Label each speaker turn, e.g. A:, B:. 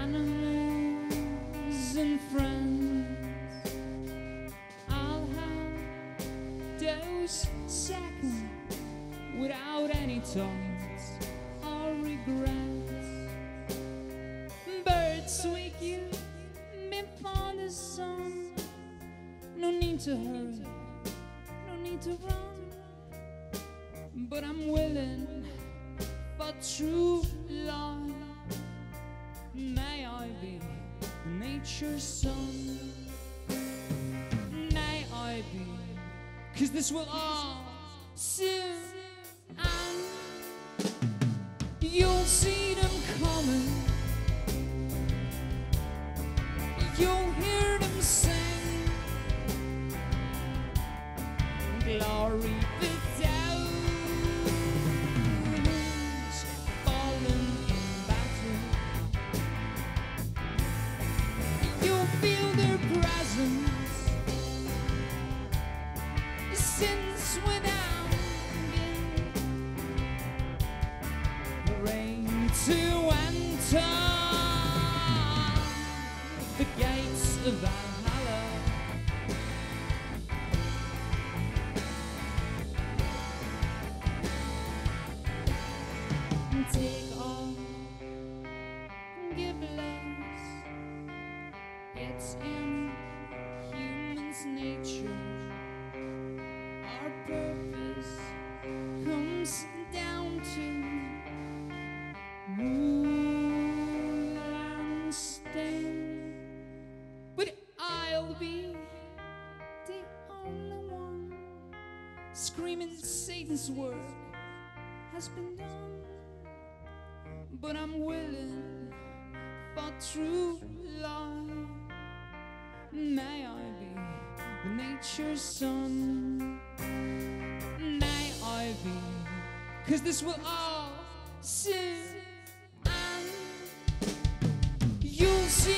A: enemies and friends. I'll have those seconds without any thoughts or regrets. Birds wake you before the sun. No need to hurry, no need to run, but I'm willing for true love. May I be nature's son. May I be, 'cause this will all soon end. You'll see them coming, you'll hear them sing. Glory be those fallen in battle. You'll feel their presence, sins without end. Rain to enter the gates of Valhalla. Take all, give less. It's in humans' nature. Our purpose comes down to rule and stand. But I'll be the only one screaming Satan's work has been done. But I'm willing for true love. May I be nature's son. May I be, 'cause this will all soon end. You'll see